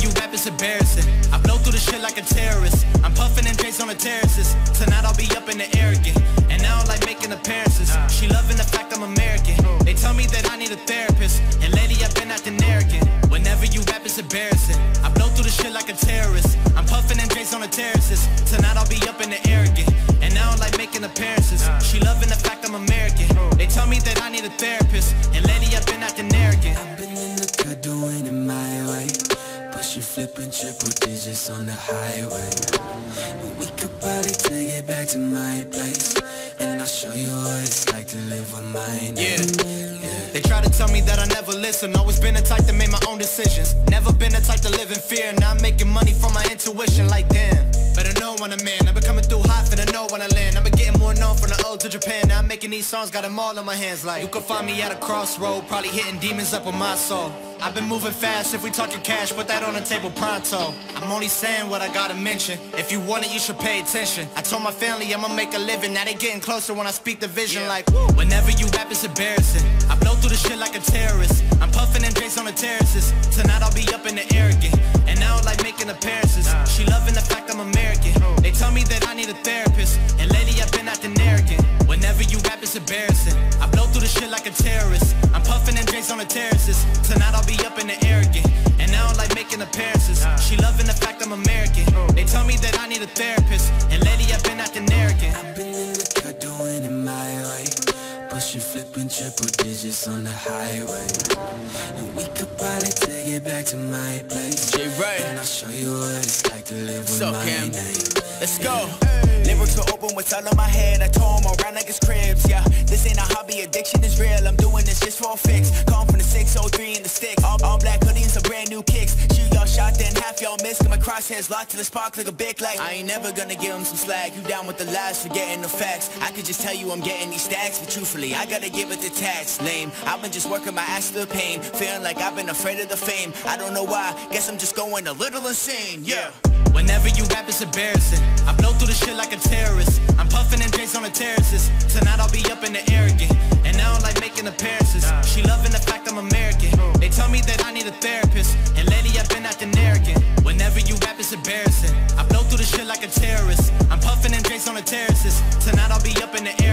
you rap, it's embarrassing. I blow through the shit like a terrorist. I'm puffing and Drake's on the terraces. Tonight I'll be up in the air again, and I don't like making appearances. She loving the fact I'm American. They tell me that I need a therapist, and lately I've been acting arrogant. Whenever you rap, it's embarrassing. I blow through the shit like a terrorist. I'm puffing and Drake's on the terraces. Tonight I'll be up in the air again, and I don't like making appearances. She loving the fact I'm American. They tell me that I need a therapist, and lately I've been acting arrogant. I've been in the cut doing it my way, pushing, flipping triple digits on the highway. We could probably take it back to my place, and I'll show you what it's like to live with my name. They try to tell me that I never listen. Always been the type to make my own decisions. Never been the type to live in fear. Now I'm making money from my intuition. Like damn, better know when I'm in. I've been coming through hot, finna know when I land. I've been getting more known from the old to Japan. Now I'm making these songs, got them all in my hands. Like you can find me at a crossroad, probably hitting demons up with my soul. I've been moving fast, if we talking cash, put that on the table pronto. I'm only saying what I gotta mention. If you want it, you should pay attention. I told my family I'ma make a living. Now they getting closer when I speak the vision. Like whenever you rap, it's embarrassing. I blow through the shit like a terrorist. I'm puffing and Drake's on the terraces. Tonight I'll be up in the air again, and I don't like making appearances. She loving the fact I'm American. They tell me that I need a therapist, and lately I've been acting arrogant. Whenever you rap, it's embarrassing. I blow through the shit like a terrorist. I'm puffing and Drake's on the terraces. Tonight I'll be up in the air again, and I don't like making appearances. She loving the fact I'm American. They tell me that I need a therapist, and lately I've been acting arrogant. I've been in the cut doing it my way, pushing, flipping triple digits on the highway. And we could probably take it back to my place, and I'll show you what it's like to live with my name. Let's go. Lyrics are open, what's all in my head. I told him around like it's cribs, yeah. This ain't a hobby, addiction is real. I'm doing this just for a fix. Come from the 603 in the sticks. All black hoodie and some brand new kicks. Shoot y'all shot, then half y'all missed. Got my crosshairs locked to the spark like a big light. I ain't never gonna give him some slack. You down with the lies, forgetting the facts. I could just tell you I'm getting these stacks, but truthfully, I gotta give it the tax. Lame, I've been just working my ass to the pain, feeling like I've been afraid of the fame. I don't know why, guess I'm just going a little insane, yeah. Whenever you rap, it's embarrassing. I blow through the shit like a terrorist. I'm puffing and Drake's on the terraces. Tonight I'll be up in the air again, and I don't like making appearances. She loving the fact I'm American. They tell me that I need a therapist, and lately I've been acting arrogant. Whenever you rap, it's embarrassing. I blow through the shit like a terrorist. I'm puffing and Drake's on the terraces. Tonight I'll be up in the air